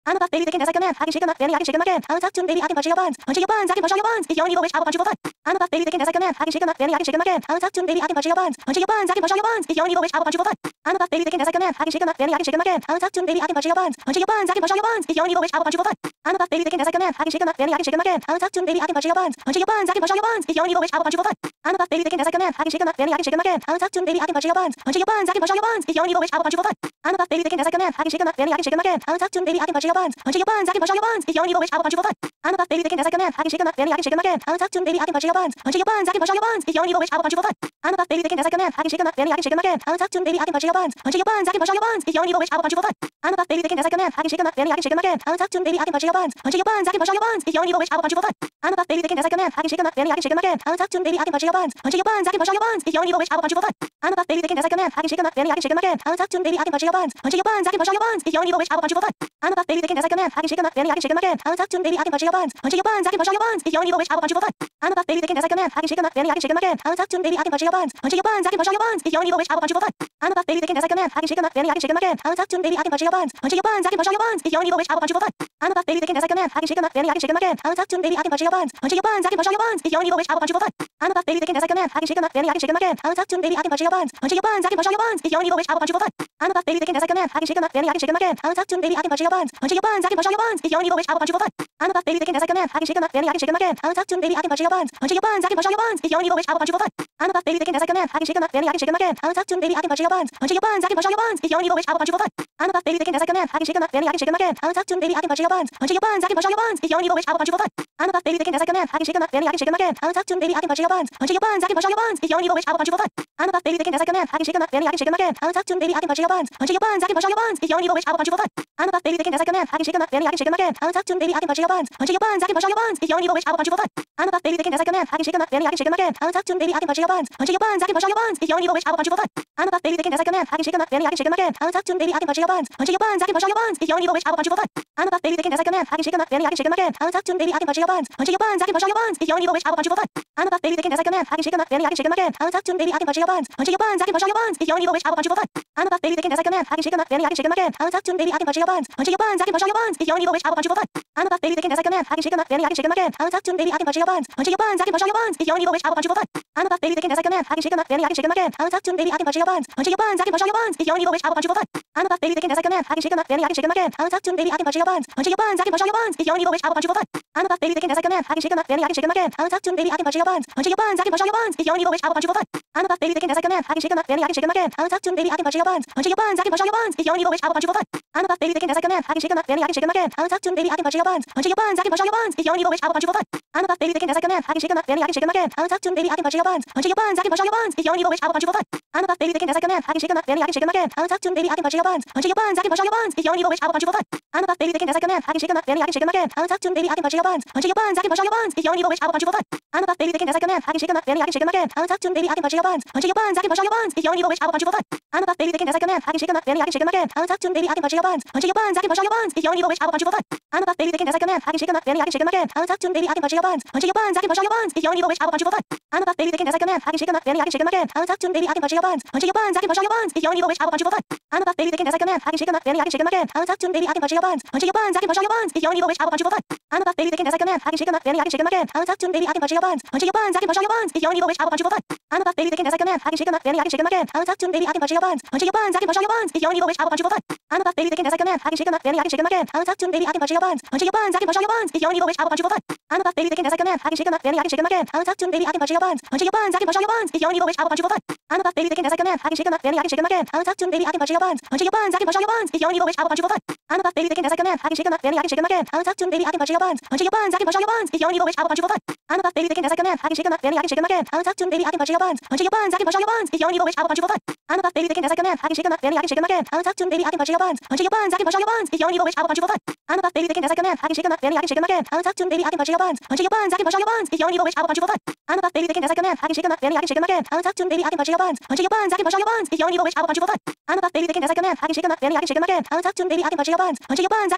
I'm a buff baby that can dance like a man. I can shake 'em up, Danny, I can shake 'em again. I'll talk to 'em, baby, I can punch your buns. Punch your buns, I can punch all your buns. If you only know which, I will punch you for fun. I'm a buff baby that can dance like a man. I can shake 'em up, Danny, I can shake 'em again. I'll talk to 'em, baby, I can punch your buns. Punch your buns, I can punch all your buns. If you only know which, I will punch you for fun. I'm a buff baby that can dance like a man. I can shake 'em up, Danny, I can shake 'em again. I'll talk to 'em, baby, I can punch your buns. Punch your buns, I can punch all your buns. If you only know which, I will punch you for fun. I'm a buff baby that can dance like a man. I can shake 'em up, Danny, I can shake 'em again. I'll talk to 'em, baby, I can punch your buns. Punch your buns, I can punch all your buns. If you only know which, I will punch you for fun. I'm a buff baby that can dance like a man. I can shake 'em up, Danny, I can shake 'em again. I'll talk to 'em, baby, I can punch your buns. Punch your buns, I can punch all your buns. If you only know which, I will punch you for fun. I'm a buff baby that can dance like a man. I can shake 'em up, Danny, I can shake 'em again. I'll talk to 'em, baby, I can punch your buns. Punch your buns, I can punch all your buns. If you only know which, I will punch you for fun. I'm a buff baby that can dance like a man. I can shake 'em up, Danny, I can shake 'em again. I'll talk to 'em, baby, I can punch your buns. Punch your buns, I can punch all your buns. If you only know which, I will punch you for fun. I'm a buff baby that can dance like a man. I can shake 'em up, Danny, I can shake 'em again. I'll talk to 'em, baby, I can punch your buns. Punch your buns, I can punch all your buns. If you only know which, I will punch you for fun. I'm a buff baby that can dance like a man. I can shake 'em up, Danny, I can shake 'em again. I'll talk to 'em, baby, I can punch your buns. Punch your buns, I can punch all your buns. If you only know which, I will punch you for fun. I'm a buff baby that can dance like a man. I can shake 'em up, Danny, I can shake 'em again. I'll talk to 'em, baby, I can punch your buns. Punch your buns, I can punch all your buns. If you only know which, I will punch you for fun. I'm a buff baby that can dance like a man. I can shake 'em up, Danny, I can shake 'em again. I'll talk to 'em, baby, I can punch your buns. Punch your buns, I can punch all your buns. If you only know which, I will punch you for fun. I'm a buff baby that can dance like a man. I can shake 'em up, Danny, I can shake 'em again. I'll talk to 'em, baby, I can punch your buns. Punch your buns, I can punch all your buns. If you only know which, I will punch you for fun. I'm a buff baby that can dance like a man. I can shake 'em up, Danny, I can shake 'em again. I'll talk to 'em, baby, I can punch your buns. Punch your buns, I can punch all your buns. If you only know which, I will punch you for fun. I'm a buff baby that can dance like a man. I can shake 'em up, Danny, I can shake 'em again. I'll talk to 'em, baby, I can punch your buns. Punch your buns, I can punch all your buns. If you only know which, I will punch you for fun. I'm a buff baby that can dance like a man. I can shake 'em up, Danny, I can shake 'em again. I'll talk to 'em, baby, I can punch your buns. Punch your buns, I can punch all your buns. If you only know which, I will punch you for fun. I'm a buff baby that can dance like a man. I can shake 'em up, Danny, I can shake 'em again. I'll talk to 'em, baby, I can punch your buns. Punch your buns, I can punch all your buns. If you only know which, I will punch you for fun. I'm a buff baby that can dance like a man. I can shake 'em up, Danny, I can shake 'em again. I'll talk to 'em, baby, I can punch your buns. Punch your buns, I can punch all your buns. If you only know which, I will punch you for fun. I'm a buff baby that can dance like a man. I can shake 'em up, Danny, I can shake 'em again. I'll talk to 'em, baby, I can punch your buns. Punch your buns, I can punch all your buns. If you only know which, I will punch you for fun. I'm a buff baby that can dance like a man. I can shake 'em up, Danny, I can shake 'em again. I'll talk to 'em, baby, I can punch your buns. Punch your buns, I can punch all your buns. If you only know which, I will punch you for fun. I'm a buff baby that can dance like a man. I can shake 'em up, Danny, I can shake 'em again. I'll talk to 'em, baby, I can punch your buns. Punch your buns, I can punch all your buns. If you only know which, I will punch you for fun. I'm a buff baby that can dance like a man. I can shake 'em up, Danny, I can shake 'em again. I'll talk to 'em, baby, I can punch your buns. Punch your buns, I can punch all your buns. If you only know which, I will punch you for fun. I'm a buff baby that can dance like a man. I can shake 'em up, Danny, I can shake 'em again. I'll talk to 'em, baby, I can punch your buns. Punch your buns, I can punch all your buns. If you only know which, I will punch you for fun. I'm a buff baby that can dance like a man. I can shake 'em up, Danny, I can shake 'em again. I'll talk to 'em, baby, I can punch your buns. Punch your buns, I can punch all your buns. If you only know which, I will punch you for fun. I'm a buff baby that can dance like a man. I can shake 'em up, Danny, I can shake 'em again. I'll talk to 'em, baby, I can punch your buns. Punch your buns, I can punch all your buns. If you only know which, I will punch you for fun. I'm a buff baby that can dance like a man. I can shake 'em up, Danny, I can shake 'em again. I'll talk to 'em, baby, I can punch your buns. Punch your buns, I can punch all your buns. If you only know which, I will punch you for fun. I'm a buff baby that can dance like a man. I can shake 'em up, Danny, I can shake 'em again. I'll talk to 'em, baby, I can punch your buns. Punch your buns, I can punch all your buns. If you only know which, I will punch you for fun. I'm a buff baby that can dance like a man. I can shake 'em up, Danny, I can shake 'em again. I'll talk to 'em, baby, I can punch your buns. Punch your buns, I can punch all your buns. If you only know which, I will punch you for fun. I'm a buff baby that can dance like a man. I can shake 'em up, Danny, I can shake 'em again. I'll talk to 'em, baby, I can punch your buns. Punch your buns, I can punch all your buns. If you only know which, I will punch you for fun. I'm a buff baby that can dance like a man. I can shake 'em up, Danny, I can shake 'em again. I'll talk to 'em, baby, I can punch your buns. Punch your buns, I can punch all your buns. If you only know which, I will punch you for fun. I'm a buff baby that can dance like a man. I can shake 'em up, Danny, I can shake 'em again. I'll talk to 'em, baby, I can punch your buns. Punch your buns, I can punch all your buns. If you only know which, I will punch you for fun. I'm a buff baby that can dance like a man. I can shake 'em up, Danny, I can shake 'em again. I'll talk to 'em, baby, I can punch your buns. Punch your buns, I can punch all your buns. If you only know which, I will punch you for fun. I'm a buff baby that can dance like a man. I can shake 'em up, Danny, I can shake 'em again. I'll talk to 'em, baby, I can punch your buns. Punch your buns, I can punch all your buns. If you only know which, I will punch you for fun. I'm a buff baby that can dance like a man. I can shake 'em up, Danny, I can shake 'em again. I'll talk to 'em, baby, I can punch your buns. Punch your buns, I can punch all your buns. If you only know which, I will punch you for fun. I'm a buff baby that can dance like a man. I can shake 'em up, Danny, I can shake 'em again. I'll talk to 'em, baby, I can punch your buns. Punch your buns, I can punch all your buns. If you only know which, I will punch you for fun. I'm a buff baby that can dance like a man. I can shake 'em up, Danny, I can shake 'em again. I'll talk to 'em, baby, I can punch your buns. Punch your buns, I can punch all your buns. If you only know which, I will punch you for fun. I'm a buff baby that can dance like a man. I can shake 'em up, Danny, I can shake 'em again. I'll talk to 'em, baby, I can punch your buns. Punch your buns, I can punch all your buns. If you only know which, I will punch you for fun. I'm a buff baby that can dance like a man. I can shake 'em up, Danny, I can shake 'em again. I'll talk to 'em, baby, I can punch your buns. Punch your buns, I can punch all your buns. If you only know which, I will punch you for fun. I'm a buff baby that can dance like a man. I can shake 'em up, Danny, I can shake 'em again. I'll talk to 'em, baby, I can punch your buns. Punch your buns, I can punch all your buns. If you only know which, I will punch you for fun. I'm a buff baby that can dance like a man. I can shake 'em up, Danny, I can shake 'em again. I'll talk to 'em, baby, I can punch your buns. Punch your buns, I can punch all your buns. If you only know which, I will punch you for fun. I'm a buff baby that can dance like a man. I can shake 'em up, Danny, I can shake 'em again. I'll talk to 'em, baby, I can punch your buns. Punch your buns, I can punch all your buns. If you only know which, I will punch you for fun. I'm a buff baby that can dance like a man. I can shake 'em up, Danny, I can shake 'em again. I'll talk to 'em, baby, I can punch your buns. Punch your buns, I can punch all your buns. If you only know which, I will punch you for fun. I'm a buff baby that can dance like a man. I can shake 'em up, Danny, I can shake 'em again. I'll talk to 'em, baby, I can punch your buns. Punch your buns, I can punch all your buns. If you only know which, I will punch you for fun. I'm a buff baby that can dance like a man. I can shake 'em up, Danny, I can shake 'em again. I'll talk to 'em, baby, I can punch your buns. Punch your buns, I can punch all your buns. If you only know which, I will punch you for fun. I'm a buff baby that can dance like a man. I can shake 'em up, Danny, I can shake 'em again. I'll talk to 'em, baby, I can punch your buns. Punch your buns, I can punch all your buns. If you only know which, I will punch you for fun. I'm a buff baby that can dance like a man. I can shake 'em up, Danny, I can shake 'em again. I'll talk to 'em, baby, I can punch your buns. Punch your buns, I can punch all your buns. If you only know which, I will punch you for fun. I'm a buff baby that can dance like a man. I can shake 'em up, Danny, I can shake 'em again. I'll talk to 'em, baby, I can punch your buns. Punch your buns, I can punch all your buns. If you only know which, I will punch you for fun. I'm a buff baby that can dance like a man. I can shake 'em up, Danny, I can shake 'em again. I'll talk to 'em, baby, I can punch your buns. Punch your buns, I can punch all your buns. If you only know which, I will punch you for fun. I'm a buff baby that can dance like a man. I can shake 'em up, Danny, I can shake 'em again. I'll talk to 'em, baby, I can punch your buns. Punch your buns, I can punch all your buns. If you only know which, I will punch you for fun. I'm a buff baby that can dance like a man. I can shake 'em up, Danny, I can shake 'em again. I'll talk to 'em, baby, I can punch your buns. Punch your buns, I can punch all your buns. If you only know which, I will punch you for fun. I'm a buff baby that can dance like a man. I can shake 'em up, Danny, I can shake 'em again. I'll talk to 'em, baby, I can punch your buns. Punch your buns, I can punch all your buns. If you only know which, I will punch you for fun. I'm a buff baby that can dance like a man. I can shake 'em up, Danny, I can shake 'em again. I'll talk to 'em, baby, I can punch your buns. Punch your buns, I can punch all your buns. If you only know which, I will punch you for fun. I'm a buff baby that can dance like a man. I can shake 'em up, Danny, I can shake 'em again. I'll talk to 'em, baby, I can punch your buns. Punch your buns, I can punch all your buns. If you only know which, I will punch you for fun. I'm a buff baby that can dance like a man. I can shake 'em up, Danny, I can shake 'em again. I'll talk to 'em, baby, I can punch your buns. Punch your buns, I can punch all your buns.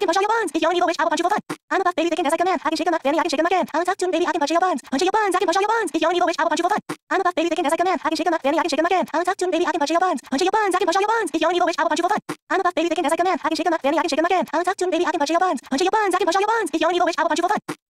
buns. If you only need a wish, I will punch you for fun. I'm a buff baby that can dance like a man. I can shake 'em up, Fanny, I can shake 'em again. I'm a tough tune baby, I can punch your buns. Punch your buns, I can punch all your buns. If you only need a wish, I will punch you for fun. I'm a buff baby that can dance like a man. I can shake 'em up, Fanny, I can shake 'em again. I'm a tough tune baby, I can punch your buns. Punch your buns, I can punch all your buns. If you only need a wish, I will punch you for fun. I'm a buff baby that can dance like a man. I can shake 'em up, Fanny, I can shake 'em again. I'm a tough tune baby, I can punch your buns. Punch your buns, I can punch all your buns. If you only need a wish, I will punch you for fun.